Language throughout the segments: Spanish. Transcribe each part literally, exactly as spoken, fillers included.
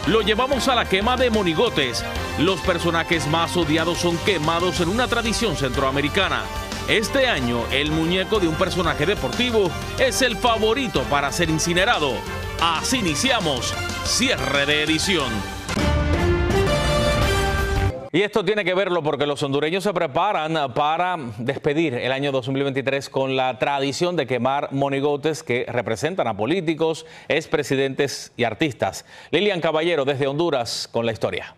lo llevamos a la quema de monigotes. Los personajes más odiados son quemados en una tradición centroamericana. Este año, el muñeco de un personaje deportivo es el favorito para ser incinerado. Así iniciamos cierre de edición. Y esto tiene que verlo porque los hondureños se preparan para despedir el año dos mil veintitrés con la tradición de quemar monigotes que representan a políticos, expresidentes y artistas. Lilian Caballero desde Honduras con la historia.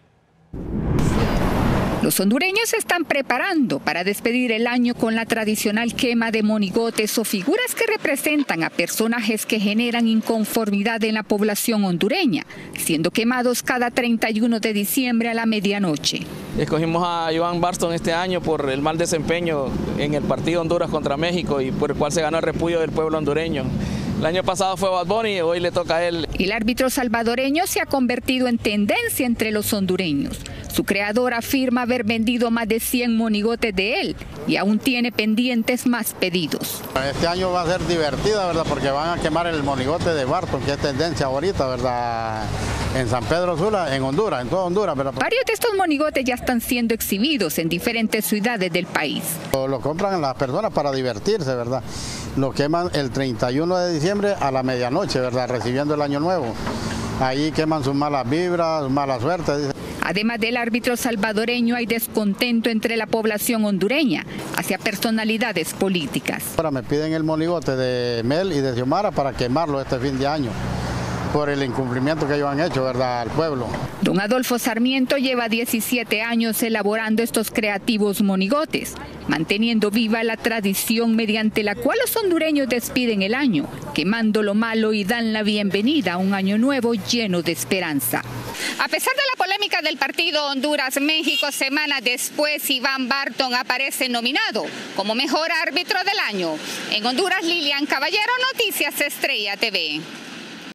Los hondureños se están preparando para despedir el año con la tradicional quema de monigotes o figuras que representan a personajes que generan inconformidad en la población hondureña, siendo quemados cada treinta y uno de diciembre a la medianoche. Escogimos a Joan Barston este año por el mal desempeño en el partido Honduras contra México y por el cual se ganó el repudio del pueblo hondureño. El año pasado fue Bad Bunny y hoy le toca a él. El árbitro salvadoreño se ha convertido en tendencia entre los hondureños. Su creador afirma haber vendido más de cien monigotes de él y aún tiene pendientes más pedidos. Este año va a ser divertida, ¿verdad? Porque van a quemar el monigote de Barton, que es tendencia ahorita, ¿verdad? En San Pedro Sula, en Honduras, en toda Honduras, ¿verdad? Varios de estos monigotes ya están siendo exhibidos en diferentes ciudades del país. Lo, lo compran las personas para divertirse, ¿verdad? Lo queman el treinta y uno de diciembre a la medianoche, ¿verdad? Recibiendo el año nuevo. Ahí queman sus malas vibras, mala suerte. Dice. Además del árbitro salvadoreño, hay descontento entre la población hondureña hacia personalidades políticas. Ahora me piden el monigote de Mel y de Xiomara para quemarlo este fin de año, por el incumplimiento que ellos han hecho, ¿verdad?, al pueblo. Don Adolfo Sarmiento lleva diecisiete años elaborando estos creativos monigotes, manteniendo viva la tradición mediante la cual los hondureños despiden el año, quemando lo malo y dan la bienvenida a un año nuevo lleno de esperanza. A pesar de la polémica del partido Honduras-México, semanas después Iván Barton aparece nominado como mejor árbitro del año. En Honduras, Lilian Caballero, Noticias Estrella T V.